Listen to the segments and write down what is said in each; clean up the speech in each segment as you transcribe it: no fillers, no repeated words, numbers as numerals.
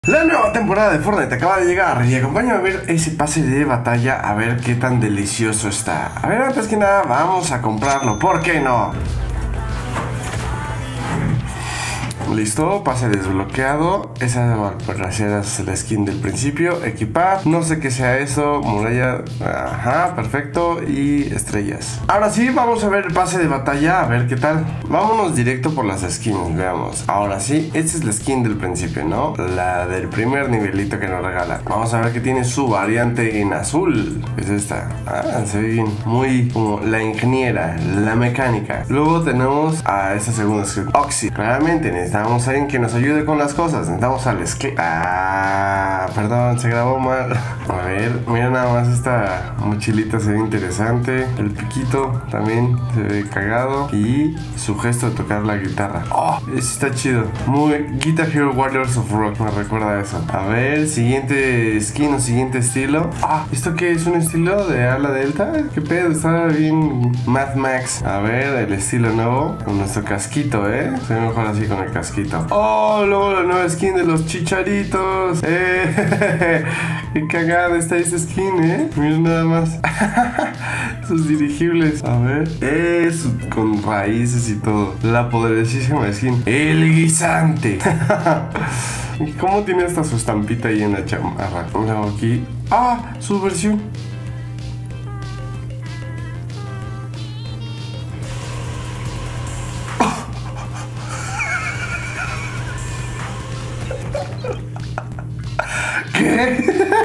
La nueva temporada de Fortnite acaba de llegar y acompáñame a ver ese pase de batalla, a ver qué tan delicioso está. A ver, antes que nada, vamos a comprarlo, ¿por qué no? Listo, pase desbloqueado. Esa es la skin del principio. Equipar, no sé qué sea eso. Muralla, ajá, perfecto. Y estrellas. Ahora sí, vamos a ver el pase de batalla, a ver qué tal. Vámonos directo por las skins, veamos. Ahora sí, esta es la skin del principio, ¿no? La del primer nivelito que nos regala. Vamos a ver que tiene su variante en azul. Es esta. Ah, se ve bien. Muy como la ingeniera, la mecánica. Luego tenemos a esta segunda skin, Oxy. Claramente necesitamos a alguien que nos ayude con las cosas. Necesitamos al perdón, se grabó mal. A ver, mira nada más, esta mochilita se ve interesante. El piquito también se ve cagado. Y su gesto de tocar la guitarra. Oh, eso está chido. Muy Guitar Hero Warriors of Rock, me recuerda a eso. A ver, siguiente skin o siguiente estilo. Ah, ¿esto qué es? ¿Un estilo de ala delta? ¿Qué pedo? Está bien Mad Max. A ver, el estilo nuevo con nuestro casquito, se ve mejor así con el casquito. Oh, luego la nueva skin de los chicharitos. Qué cagada está esta skin, Mira nada más. Sus dirigibles. A ver. Con raíces y todo. La poderosísima skin. El guisante. ¿Cómo tiene hasta su estampita ahí en la chamarra? Luego aquí. Ah, su versión. ¿Qué?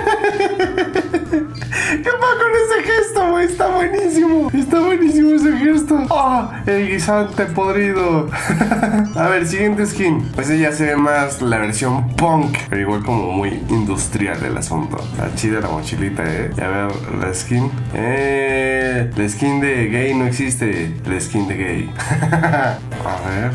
¿Qué pasa con ese gesto, güey? Está buenísimo. Está buenísimo ese gesto. ¡Ah! El guisante podrido. A ver, siguiente skin. Pues ya se ve más la versión punk, pero igual como muy industrial el asunto. Está chida la mochilita, Y a ver, la skin. La skin de gay no existe. La skin de gay. A ver.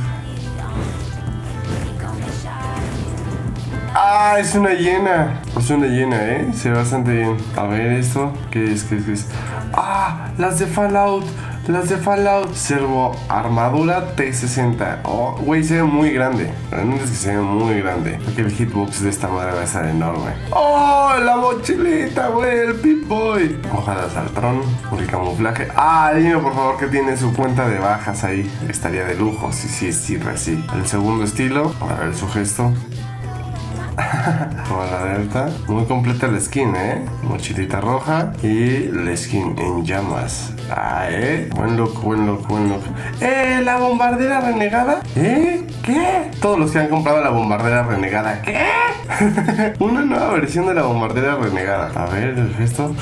Ah, es una hiena. Es una hiena, se ve bastante bien. A ver esto. ¿Qué es? Ah, las de Fallout. Las de Fallout. Servo armadura T60. Oh, güey, se ve muy grande. Realmente es que se ve muy grande. Creo que el hitbox de esta madre va a estar enorme. Oh, la mochilita, güey. El Pip-Boy. Hoja de saltrón. El camuflaje. Ah, dime por favor que tiene su cuenta de bajas ahí. Estaría de lujo. Sí. El segundo estilo. A ver su gesto. Toda la delta. Muy completa la skin, mochilita roja. Y la skin en llamas. Buen look. La bombardera renegada. ¿Qué? Todos los que han comprado la bombardera renegada. ¿Qué? Una nueva versión de la bombardera renegada. A ver el gesto.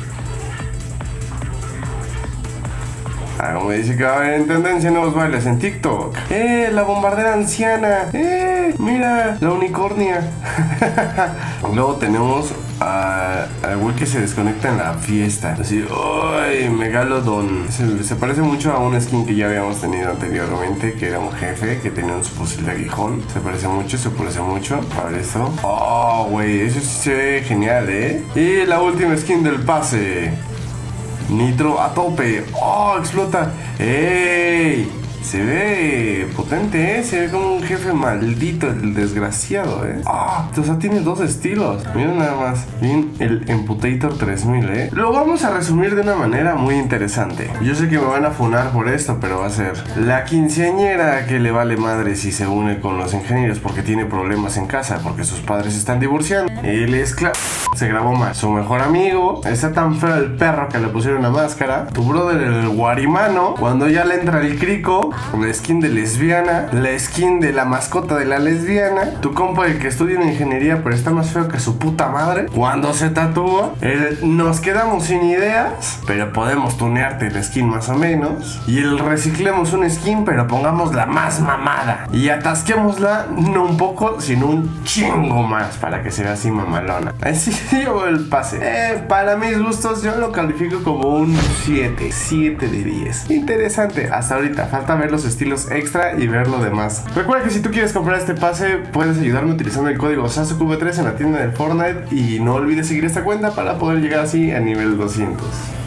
Como dice que va a haber en tendencia nuevos bailes en TikTok. La bombardera anciana. Mira, la unicornia. Luego tenemos al güey que se desconecta en la fiesta. Así, ¡ay! Megalodon. Se parece mucho a una skin que ya habíamos tenido anteriormente, que era un jefe que tenía un fusil de aguijón. Se parece mucho. Para esto. Oh, güey, eso sí se ve genial, Y la última skin del pase. Nitro a tope. ¡Oh! Explota. ¡Ey! Se ve potente, Se ve como un jefe maldito, el desgraciado, ¡Ah! O sea, tiene dos estilos. Miren nada más. Bien, el Emputator 3000, Lo vamos a resumir de una manera muy interesante. Yo sé que me van a funar por esto, pero va a ser la quinceañera que le vale madre si se une con los ingenieros porque tiene problemas en casa, porque sus padres se están divorciando. Él es se grabó mal. Su mejor amigo. Está tan feo el perro que le pusieron la máscara. Tu brother el guarimano. Cuando ya le entra el crico. La skin de lesbiana. La skin de la mascota de la lesbiana. Tu compa el que estudia en ingeniería pero está más feo que su puta madre. Cuando se tatúa. Nos quedamos sin ideas, pero podemos tunearte la skin más o menos. Y reciclemos una skin pero pongamos la más mamada. Y atasquémosla no un poco sino un chingo más para que se vea así mamalona. Así llevo el pase. Para mis gustos yo lo califico como un 7 de 10. Interesante. Hasta ahorita falta ver los estilos extra y ver lo demás. Recuerda que si tú quieres comprar este pase puedes ayudarme utilizando el código SASUQV3 en la tienda de Fortnite. Y no olvides seguir esta cuenta para poder llegar así a nivel 200.